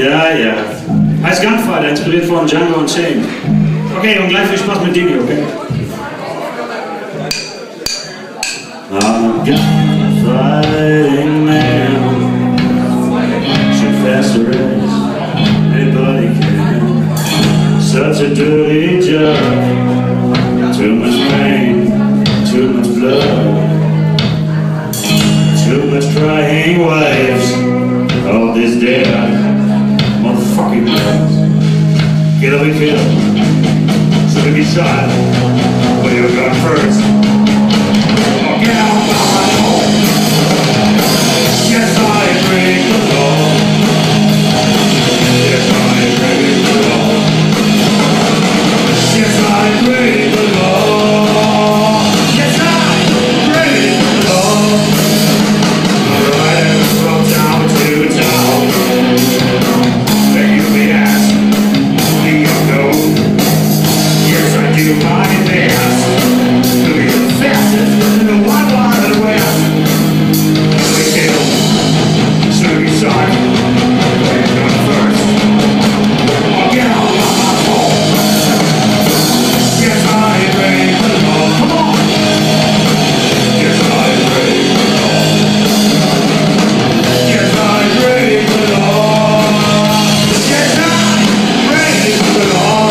Ja, ja. Heißt Gunfighter, inspiriert von Django Unchained. Okay, und gleich viel Spaß mit Dini, okay? I'm a gunfighting man. Shoot faster as anybody can. Such a dirty job. Too much pain, too much blood. Too much crying wives. All this dead motherfucking guns. Get up and kill. So to be shot, but you're gone first. Oh, get out of my home. Yes, I break the law. Yes, I break the law. Yes, I break the law. Yes, I break the law. Alright, from town to town. Then you may ask, do you know? Yes, I do my best to be the fastest in the wide, wide west. We kill, should be shot, but it's not first. I'll get out of my home. Yes, I break the law. Come on. Yes, I break the law. Yes, I break the law. Yes, I break the law.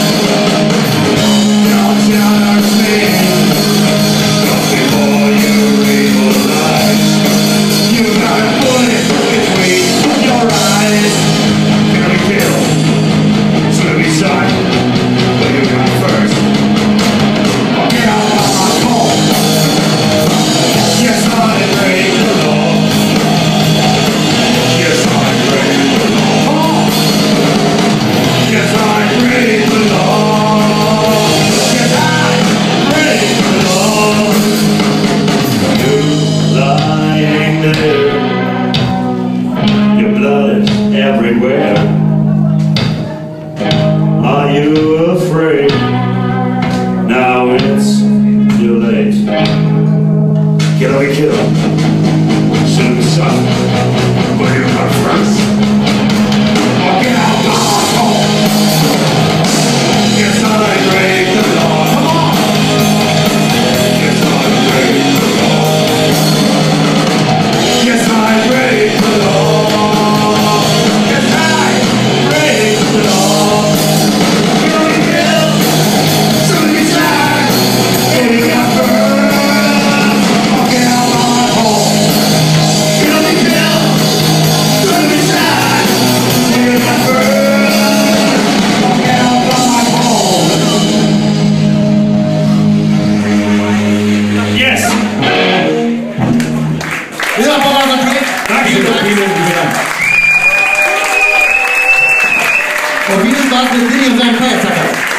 Don't judge me. Not before you realize you got a bullet between your eyes. Gonna be killed, so to be shot, but you got first. I'll get out of my home. Yes, I break the law. Yes, I break the law. Come on. Yes, I break the law. Yes, I break the law. You lying there, your blood is everywhere. Are you afraid? Now it's too late. Get away, kill. Should be shot, but you're not first. I'll get out of my home. Yes, I break the law. Come on. Yes, I break the law. Yes, I break the law. Yes, I break the law. Get away, kill. Should be shot, but you're not first. I'll get out of my home. Get away, kill. Should be shot, but you're not first. I'll get out of my home. Yes. Vielen Dank, Frau Dank. Danke. Und vielen Dank für Sie und seinen Feiertag.